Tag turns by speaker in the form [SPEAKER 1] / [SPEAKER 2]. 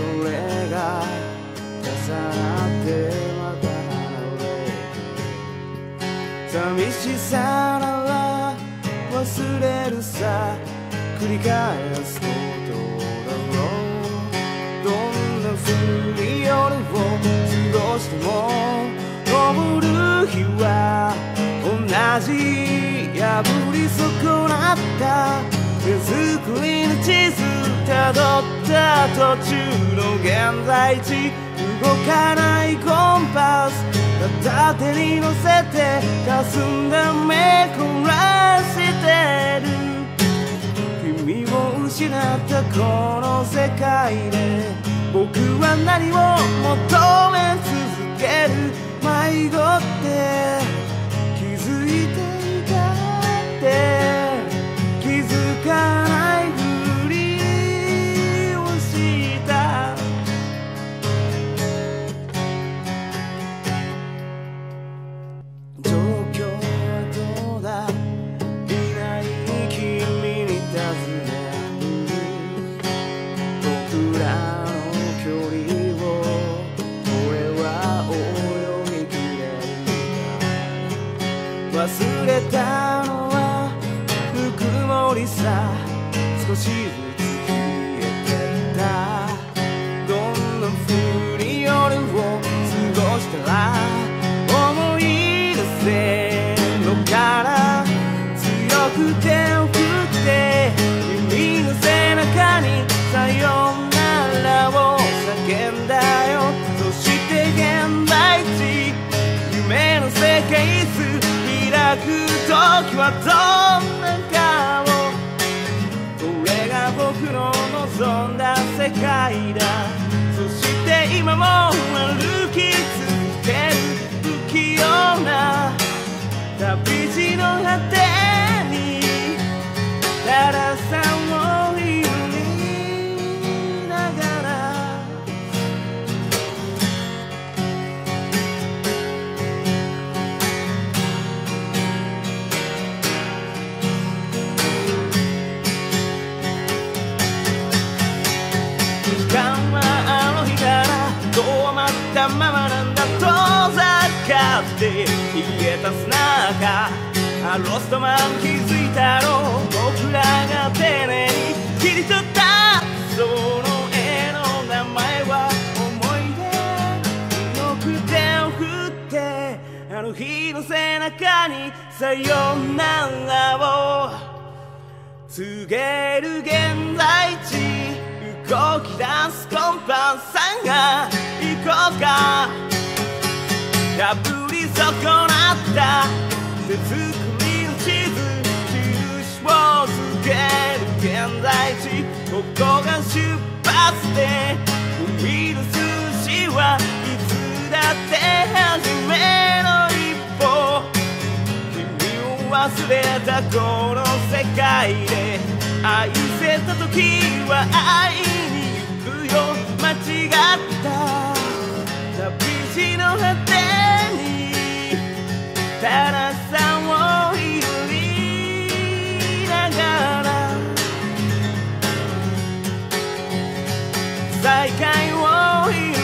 [SPEAKER 1] れが重なってまた現れて、寂しさなら忘れるさ、繰り返すことだろう。どんな風に夜を過ごしても昇る日は同じ、破り損なった手作りの地図たどった途中の現在地、動かないコンパス片手に乗せて霞んだ目こらしてる。君を失ったこの世界で僕は何を求め続ける。迷子って気づいていたって気づかないふりをした。状況はどうだ、いない君に尋ねる。僕らの距離を俺は泳ぎきれるか。忘れたのはぬくもりさ、少しずつ消えてった。どんな風に夜を過ごしたら思い出せんのかな。強く手を振って君の背中にさよならを叫んだよ。そして現在地、夢の世界図開く時はどんな顔。これが僕の望んだ世界だ。そして今も歩き続ける不器用な旅路の果てにたださんを祈りながら、時間はあの日から止まったままなんだ。遠ざかって消えた砂かロストマン気づいたろう。僕らが丁寧に切り取ったその絵の名前は思い出。よく手を振ってあの日の背中にさよならを告げる現在地、動き出すコンパス探行こうか。破り損なった手作りの地図、印をつける現在地、ここが出発点。踏み出すしはいつだって初めの一歩。君を忘れたこの世界で愛せた時は会いに行くよ。間違った旅路の果てにたださんを祈りながら、再会を祈り